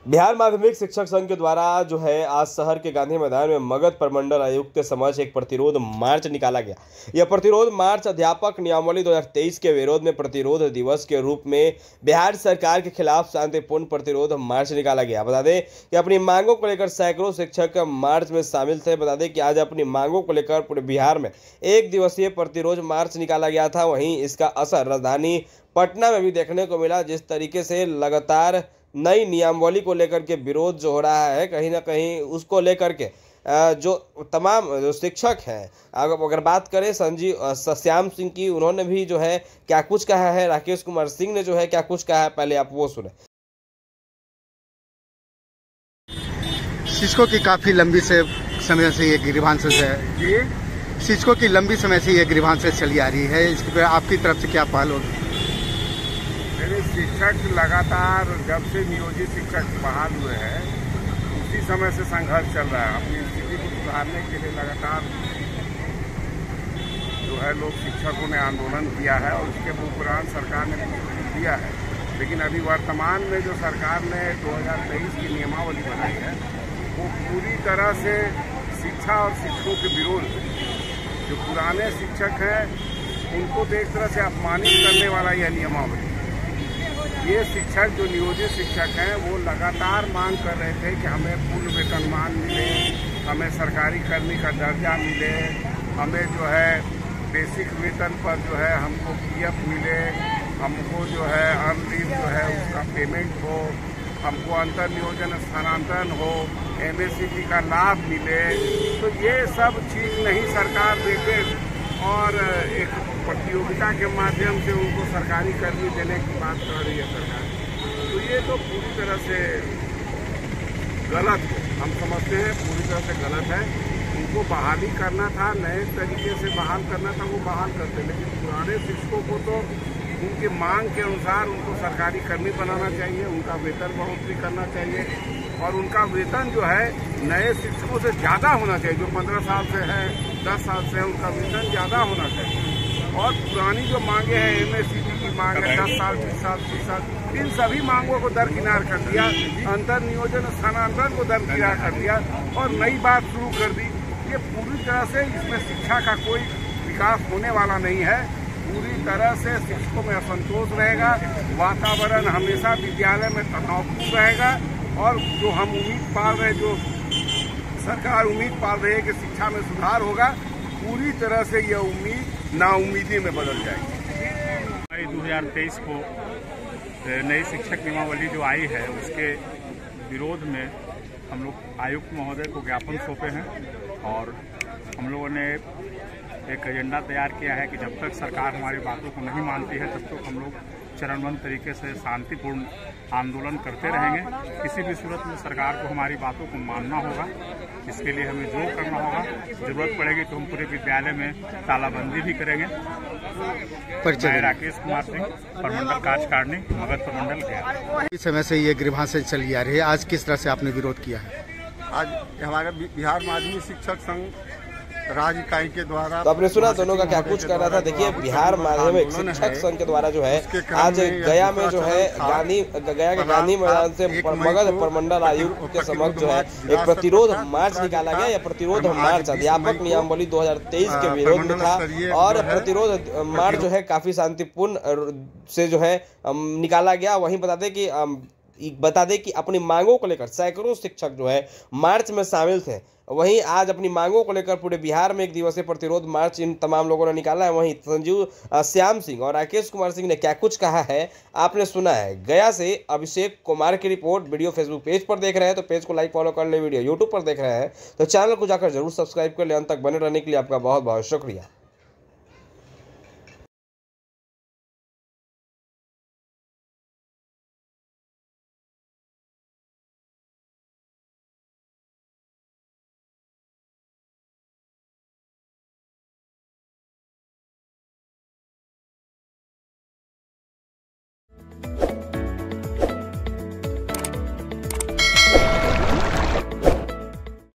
बिहार माध्यमिक शिक्षक संघ के द्वारा जो है आज शहर के गांधी मैदान में मगध प्रमंडल आयुक्त के समक्ष एक प्रतिरोध मार्च निकाला गया। यह प्रतिरोध मार्च अध्यापक नियमावली 2023 के विरोध में प्रतिरोध दिवस के रूप में बिहार सरकार के खिलाफ शांतिपूर्ण प्रतिरोध मार्च निकाला गया। बता दें कि अपनी मांगों को लेकर सैकड़ों शिक्षक मार्च में शामिल थे। बता दें कि आज अपनी मांगों को लेकर पूरे बिहार में एक दिवसीय प्रतिरोध मार्च निकाला गया था। वहीं इसका असर राजधानी पटना में भी देखने को मिला। जिस तरीके से लगातार नई नियमावली को लेकर के विरोध जो हो रहा है, कहीं ना कहीं उसको लेकर के जो तमाम जो शिक्षक हैं, अगर बात करें श्याम सिंह की, उन्होंने भी जो है क्या कुछ कहा है, राकेश कुमार सिंह ने जो है क्या कुछ कहा है, पहले आप वो सुने। शिक्षकों की काफी लंबी समय से ये ग्रीवांसेस है, शिक्षकों की लंबी समय से ये ग्रीवांसेस चली आ रही है, इसके पे आपकी तरफ से क्या पहल होगी? शिक्षक लगातार जब से नियोजित शिक्षक बहाल हुए हैं उसी समय से संघर्ष चल रहा है। अपनी स्थिति को सुधारने के लिए लगातार जो है लोग शिक्षकों ने आंदोलन किया है और उसके उपरांत सरकार ने दिया है। लेकिन अभी वर्तमान में जो सरकार ने 2023 की नियमावली बनाई है वो पूरी तरह से शिक्षा और शिक्षकों के विरोध में जो पुराने शिक्षक हैं उनको तो एक तरह से अपमानित करने वाला यह नियमावली। ये शिक्षक जो नियोजित शिक्षक हैं वो लगातार मांग कर रहे थे कि हमें पूर्ण वेतनमान मिले, हमें सरकारी कर्मी का दर्जा मिले, हमें जो है बेसिक वेतन पर जो है हमको पीएफ मिले, हमको जो है अर्न लीव जो है उसका पेमेंट हो, हमको अंतर नियोजन स्थानांतरण हो, एमएससीपी का लाभ मिले। तो ये सब चीज़ नहीं सरकार देके और एक प्रतियोगिता के माध्यम से उनको सरकारी कर्मी देने की बात कर रही है सरकार। तो ये तो पूरी तरह से गलत है, हम समझते हैं पूरी तरह से गलत है। उनको बहाली करना था, नए तरीके से बहाल करना था, वो बहाल करते, लेकिन पुराने शिक्षकों को तो उनके मांग के अनुसार उनको सरकारी कर्मी बनाना चाहिए, उनका वेतन बढ़ोतरी करना चाहिए और उनका वेतन जो है नए शिक्षकों से ज़्यादा होना चाहिए। जो 15 साल से है, 10 साल से है, उनका वेतन ज़्यादा होना चाहिए। और पुरानी जो मांगे हैं, एमएससीपी की मांग है 10 साल, 20 साल, 30 साल, इन सभी मांगों को दरकिनार कर दिया, अंतर नियोजन स्थानांतरण को दरकिनार कर दिया और नई बात शुरू कर दी। ये पूरी तरह से इसमें शिक्षा का कोई विकास होने वाला नहीं है। पूरी तरह से शिक्षकों में असंतोष रहेगा, वातावरण हमेशा विद्यालय में तनावपूर्ण रहेगा और जो हम उम्मीद पाल रहे, जो सरकार उम्मीद पाल रही है कि शिक्षा में सुधार होगा, पूरी तरह से यह उम्मीद नाउम्मीदी में बदल जाएगी। मई 2023 को नई शिक्षक नियमावली जो आई है उसके विरोध में हम लोग आयुक्त महोदय को ज्ञापन सौंपे हैं और हम लोगों ने एक एजेंडा तैयार किया है कि जब तक सरकार हमारी बातों को नहीं मानती है तब तक हम लोग चरणबद्ध तरीके से शांतिपूर्ण आंदोलन करते रहेंगे। किसी भी सूरत में सरकार को हमारी बातों को मानना होगा, इसके लिए हमें जो करना होगा, जरूरत पड़ेगी तो हम पूरे विद्यालय में तालाबंदी भी करेंगे। मैं राकेश कुमार सिंह, प्रमंडल कार्यकारिणी, मगध प्रमंडल गया। इस समय से ये ग्रीवांसेस चली आ रही है, आज किस तरह से आपने विरोध किया है? आज हमारे बिहार माध्यमिक शिक्षक संघ राज्य इकाई के द्वारा, तो आपने सुना दोनों का क्या कुछ कर रहा था। देखिए, बिहार माध्यमिक शिक्षक संघ के द्वारा जो है आज गया में जो है गया के गांधी मैदान से मगध प्रमंडल आयुक्त के समक्ष जो है एक प्रतिरोध मार्च निकाला गया। यह प्रतिरोध मार्च अध्यापक नियमावली 2023 के विरोध में था और प्रतिरोध मार्च जो है काफी शांतिपूर्ण से जो है निकाला गया। वहीं बता दें कि अपनी मांगों को लेकर सैकड़ों शिक्षक जो है मार्च में शामिल थे। वहीं आज अपनी मांगों को लेकर पूरे बिहार में एक दिवसीय प्रतिरोध मार्च इन तमाम लोगों ने निकाला है। वहीं श्याम सिंह और राकेश कुमार सिंह ने क्या कुछ कहा है आपने सुना है। गया से अभिषेक कुमार की रिपोर्ट। वीडियो फेसबुक पेज पर देख रहे हैं तो पेज को लाइक फॉलो कर ले, वीडियो यूट्यूब पर देख रहे हैं तो चैनल को जाकर जरूर सब्सक्राइब कर ले। अंत तक बने रहने के लिए आपका बहुत बहुत शुक्रिया।